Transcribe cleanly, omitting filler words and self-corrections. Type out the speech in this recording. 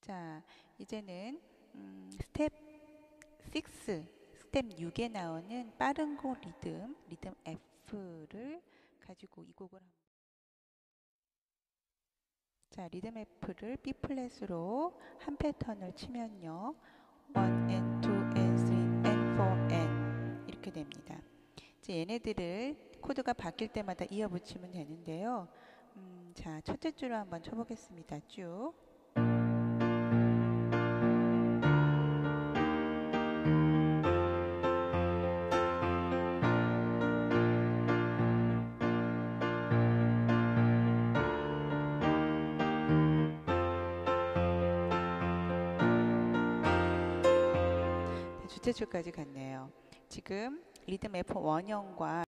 자, 이제는 스텝 6, 스텝 6에 나오는 빠른 곡 리듬 F를 가지고 이 곡을 자, 리듬 F를 B 플랫으로 한 패턴을 치면요. 1 and 2 and 3 and 4 and 이렇게 됩니다. 이제 얘네들을 코드가 바뀔 때마다 이어붙이면 되는데요. 자, 첫째 줄로 한번 쳐보겠습니다. 쭉. 둘째 줄까지 갔네요. 지금 리듬 F 원형과